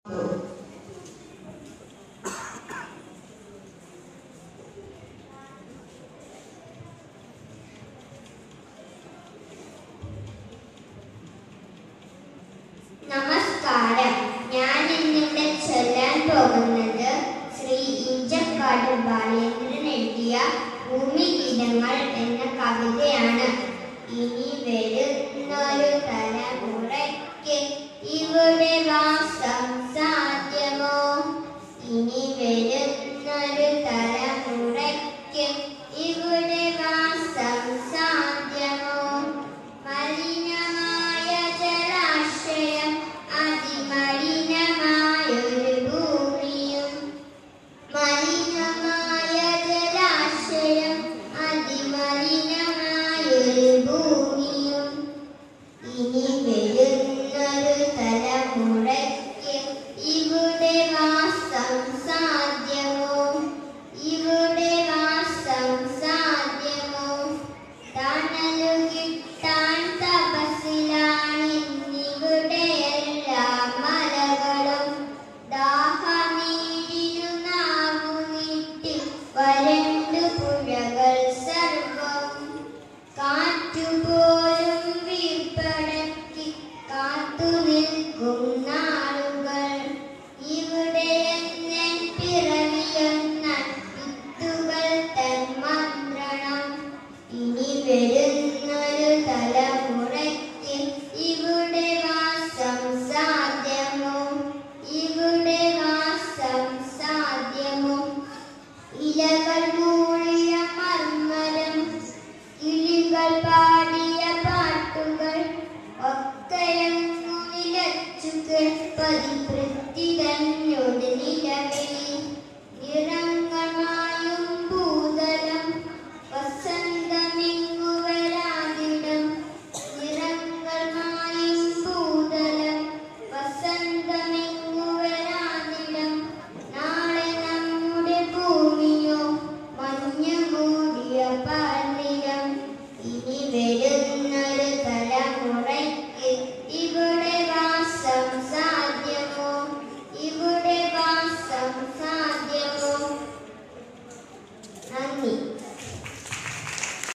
നമസ്കാരം. ഞാൻ ഇന്നിവിടെ ചൊല്ലാൻ പോകുന്നത് ശ്രീ ഇഞ്ചക്കാട് ബാലേന്ദ്രൻ എഴുതിയ ഭൂമിഗീതങ്ങൾ എന്ന കവിതയാണ്. ഇനി വരുന്നൊരു തലമുറയ്ക്ക് ഇവിടെ വാസം സാധ്യമോ? ഇനി വരുന്നൊരു തലമുറയ്ക്ക് ഇവിടെ വാസം സാധ്യമോ? മലിനമായ ജലാശയം, അതിമലിനമായൊരു ഭൂമിയും, മലിനമായ ജലാശയം, അതിമലിനമായൊരു ഭൂമിയും. ഇനി വരുന്നൊരു തലമുറയ്ക്ക് ഇവിടെ വാസം സാധ്യമോ? ഇവിടെ വാസം സാധ്യമോ? തണലു കിട്ടാൻ തപസ്സിലാണിന്നിവിടെയെല്ലാം മലകളും. ദാഹനീരിനു നാവു നീട്ടി വരണ്ടു പുഴകൾ സർവം. കാറ്റുപോലും വീർപ്പടക്കി കാത്തു നിൽക്കും നാളുകൾ. ഇവിടെയെന്നെൻ പിറവിയെന്ന വിത്തുകൾ തൻ മന്ത്രണം. ഇനി വരുന്നൊരു തലമുറയ്ക്ക് ഇവിടെ വാസം സാധ്യമോ? ഇവിടെ വാസം സാധ്യമോ? ഇലകൾ മൂടിയ മർമ്മരം, കിളികൾ പാടിയ പാട്ടുകൾ ഒക്കെയങ്ങു നിലച്ചു കേൾപ്പതി പൃഥ്വി തന്നൊരു